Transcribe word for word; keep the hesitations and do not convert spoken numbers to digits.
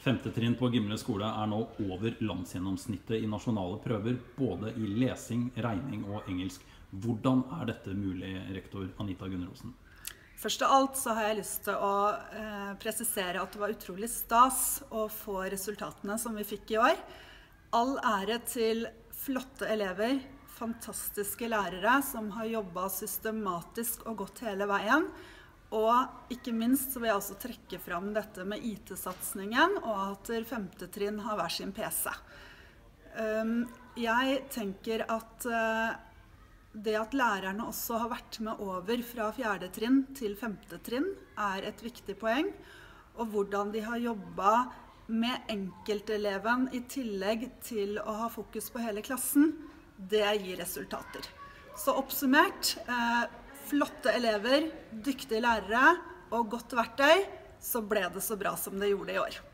Femte trinn på Gimle skole er nå over landsgjennomsnittet i nasjonale prøver, både i lesing, regning og engelsk. Hvordan er dette mulig, rektor Anita Gunnerosen? Først av alt så har jeg lyst til å eh, presisere at det var utrolig stas å få resultatene som vi fikk i år. All ære til flotte elever, fantastiske lærere som har jobbet systematisk og gått hele veien. Og ikke minst så vil jeg også trekke fram dette med I T-satsingen og at femte trinn har hver sin P C. Um, jeg tenker at uh, det at lærerne også har vært med over fra fjerde trinn til femte trinn er et viktig poeng, og hvordan de har jobbet med enkelteleven i tillegg til å ha fokus på hele klassen, det gir resultater. Så oppsummert, uh, flotte elever, dyktige lærere og godt verktøy, så ble det så bra som det gjorde i år.